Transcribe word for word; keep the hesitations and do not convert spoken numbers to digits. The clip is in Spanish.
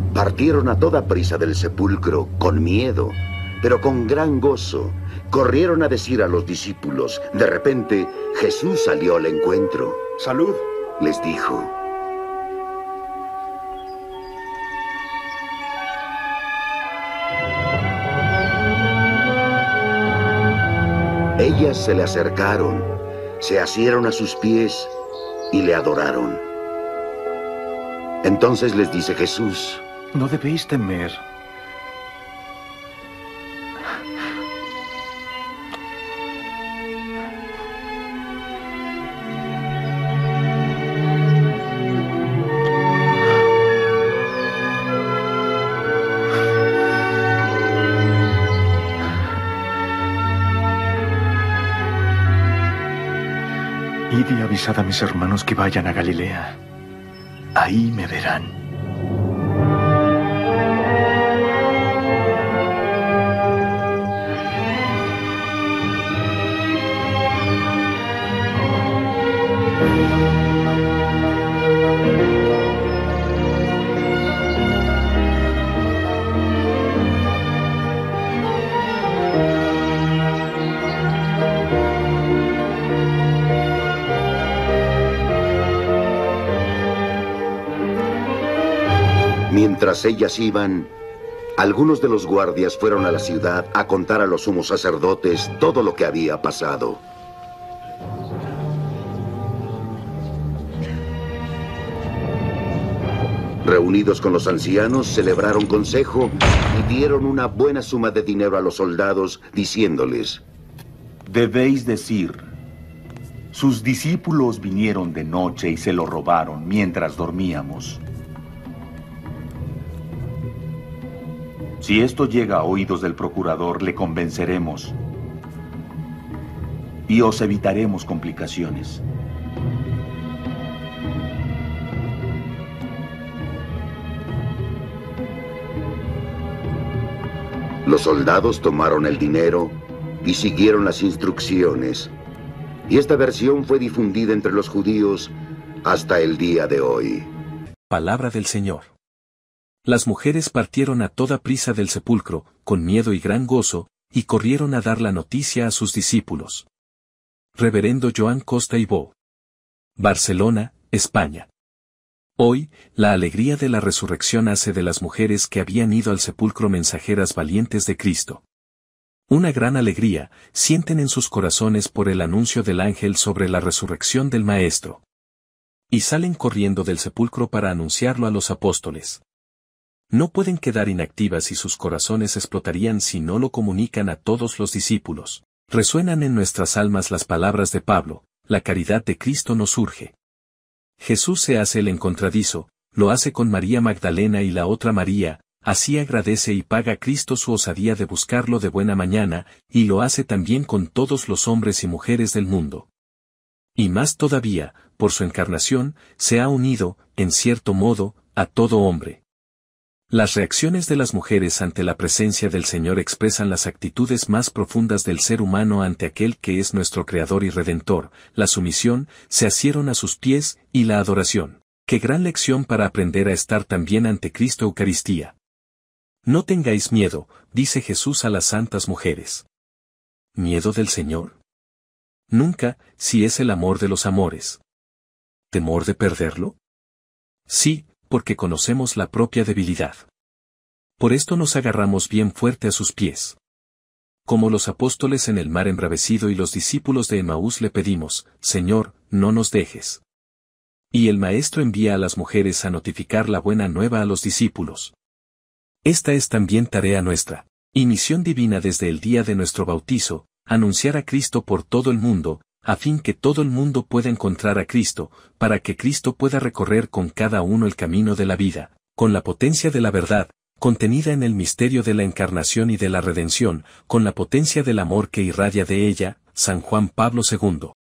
Partieron a toda prisa del sepulcro, con miedo, pero con gran gozo. Corrieron a decir a los discípulos. De repente, Jesús salió al encuentro. ¡Salud! Les dijo. Ellas se le acercaron, se asieron a sus pies y le adoraron. Entonces les dice Jesús: No debéis temer. Id y avisad a mis hermanos que vayan a Galilea. Ahí me verán. Mientras ellas iban, algunos de los guardias fueron a la ciudad a contar a los sumos sacerdotes todo lo que había pasado. Reunidos con los ancianos, celebraron consejo y dieron una buena suma de dinero a los soldados, diciéndoles: Debéis decir, sus discípulos vinieron de noche y se lo robaron mientras dormíamos. Si esto llega a oídos del procurador, le convenceremos y os evitaremos complicaciones. Los soldados tomaron el dinero y siguieron las instrucciones. Y esta versión fue difundida entre los judíos hasta el día de hoy. Palabra del Señor. Las mujeres partieron a toda prisa del sepulcro, con miedo y gran gozo, y corrieron a dar la noticia a sus discípulos. Reverendo Joan Costa y Bo. Barcelona, España. Hoy, la alegría de la resurrección hace de las mujeres que habían ido al sepulcro mensajeras valientes de Cristo. Una gran alegría sienten en sus corazones por el anuncio del ángel sobre la resurrección del Maestro. Y salen corriendo del sepulcro para anunciarlo a los apóstoles. No pueden quedar inactivas y sus corazones explotarían si no lo comunican a todos los discípulos. Resuenan en nuestras almas las palabras de Pablo: la caridad de Cristo nos urge. Jesús se hace el encontradizo, lo hace con María Magdalena y la otra María, así agradece y paga a Cristo su osadía de buscarlo de buena mañana, y lo hace también con todos los hombres y mujeres del mundo. Y más todavía, por su encarnación, se ha unido, en cierto modo, a todo hombre. Las reacciones de las mujeres ante la presencia del Señor expresan las actitudes más profundas del ser humano ante aquel que es nuestro Creador y Redentor, la sumisión, se asieron a sus pies, y la adoración. ¡Qué gran lección para aprender a estar también ante Cristo Eucaristía! No tengáis miedo, dice Jesús a las santas mujeres. ¿Miedo del Señor? Nunca, si es el amor de los amores. ¿Temor de perderlo? Sí, porque conocemos la propia debilidad. Por esto nos agarramos bien fuerte a sus pies. Como los apóstoles en el mar embravecido y los discípulos de Emaús le pedimos: Señor, no nos dejes. Y el Maestro envía a las mujeres a notificar la buena nueva a los discípulos. Esta es también tarea nuestra, y misión divina desde el día de nuestro bautizo, anunciar a Cristo por todo el mundo, a fin que todo el mundo pueda encontrar a Cristo, para que Cristo pueda recorrer con cada uno el camino de la vida, con la potencia de la verdad, contenida en el misterio de la encarnación y de la redención, con la potencia del amor que irradia de ella, San Juan Pablo segundo.